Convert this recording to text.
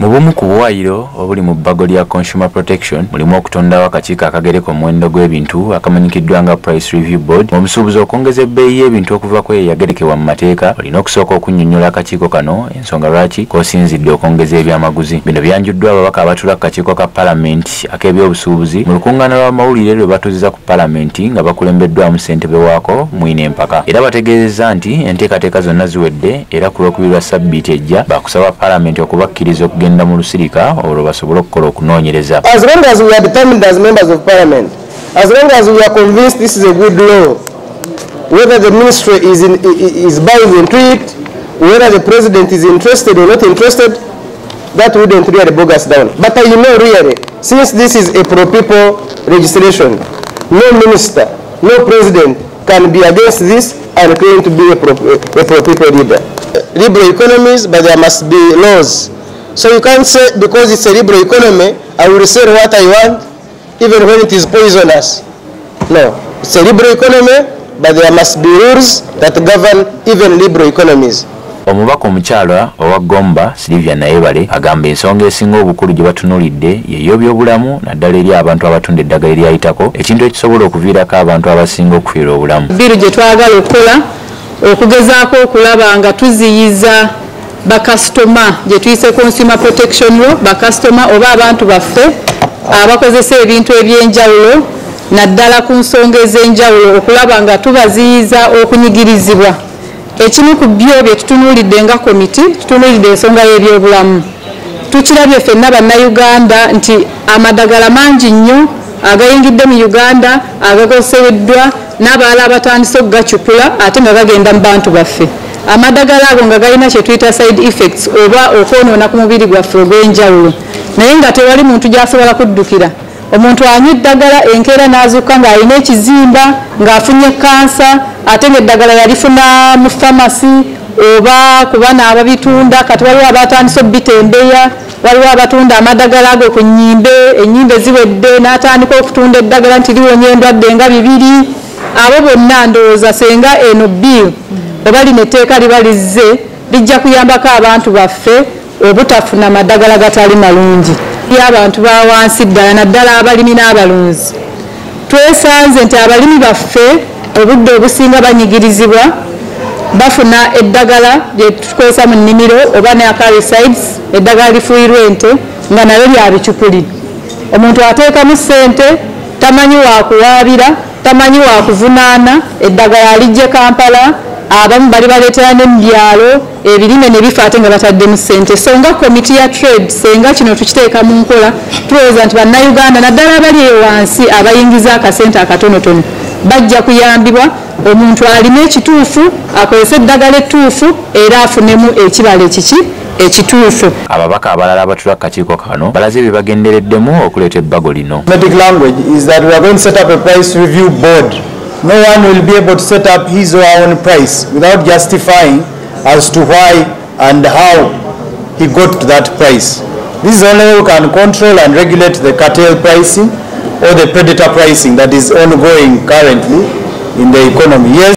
Obumu ku bwayiro obuli mu bbago lya Consumer Protection mulimu okutondawo akakiiko akagereka omuwendo gw'ebintu akamanyikiddwa nga Price Review Board. Omusuubuzi okwongeza ebbeeyi y'ebintu okuva ku eyagerekebwa mu mateeka olina okusooka okunnyonnyola akakiiko kano ensonga lwaki k'osinzidde okwongeza ebyamaguzi. Bino byanjuddwa ababaka abatula ku kakiiko ka Paalamenti ak'ebyobusuubuzi mu lukuŋŋaana lw'amawulire lwe batuuziza ku Paalamenti nga bakulembeddwamu ssentebe waako Mwine Empaka. Era bategeezezza nti enteekateeka zonna ziwedde era ku lwokubiri lwa ssabbiiti ejja baakusaba Paalamenti okubakkiriza okugenda mu lusirika olwo basobole okukola okunoonyereza. As long as we are determined as members of Parliament, as long as we are convinced this is a good law, whether the ministry is buying into it, whether the president is interested or not interested, that wouldn't really bog us down. But you know, really, since this is a pro-people legislation, no minister, no president can be against this and claim to be a pro-people leader. Liberal economies, but there must be laws. So you can't say because it's a liberal economy, I will sell what I want, even when it is poisonous. No, it's a liberal economy, but there must be rules that govern even liberal economies. Omubaka omukyala owa Gomba Sylvia Nayebale agamba ensonga esinga obukulu gye batunuulidde y'ebyobulamu naddala eri abantu abatunda eddagala eryayitako, ekintu ekisobola okuviirako abantu abasinga okufiirwa obulamu. Biru gye twagala okukola okugezaako okulaba nga tuziyiza bakasitoma gye tuyise Consumer Protection Law, bakasitoma oba abantu baffe abakozesa ebintu eby'enjawulo naddala ku nsonga ez'enjawulo okulaba nga tubaziyiza okunyigirizibwa. Ekimu ku byo bye tutunuulidde nga komiti tutunuulidde ensonga y'ebyobulamu. Tukirabye ffenna bannayuganda nti amadagala mangi nnyo agayingidde mu Uganda agakoseddwa n'abalala abatandise okugacupula ate nga gagenda mu bantu baffe. Amadagala ago nga galina kye tuyita side effects oba okwonoona ku mubiri gwaffe ogw'enjawulo, naye nga tewali muntu gy'asobola kuddukira. Omuntu anywa eddagala enkeera n'azuuka ng'alina ekizimba ng'afunye kansa ate ng'eddagala yalifuna mu famasi oba ku bana ababitunda, kati waliwo abatandise obitembeya, waliwo abatunda amadagala ago ku nnyimbe, ennyimbe ziwedde n'atandika okutunda eddagala nti liwonya endwadde nga 2. Abo bonna ndowooza senga eno bill oba lino etteeka liba lizze lijja kuyambako abantu baffe obutafuna madagala gatali malungi. Abantu ba wansi ddala naddala abalimi n'abalunzi. Twesanze nti abalimi baffe obudde obusinga banyigirizibwa bafuna eddagala lye tukozesa mu nnimiro oba ne acaricides, eddagala lifuuyirwa ente nga nalyo lyabicupuli. Omuntu ateekamu ssente tamanyi wa kuwaabira, tamanyi wa kuvunaana, eddagala alijje Kampala, abamu bali baleetera ne mu byalo ebirime ne bifa ate nga bataddemu ssente. So nga komiti ya trade senga kino tukiteeka mu nkola tulowooza nti bannayuganda naddala abali eyo wansi abayingiza akasente akatonotono bajja kuyambibwa, omuntu alime ekituufu akozese eddagala ettuufu era afunemu ekibala ekituufu. Ababaka abalala abatula ku kakiiko kano balaze bye bagendereddemu okuleeta ebbago lino. Diplomatic language is that we are going to set up a price review board. No one will be able to set up his or her own price without justifying as to why and how he got to that price. This is only how we can control and regulate the cartel pricing or the predator pricing that is ongoing currently in the economy. Yes,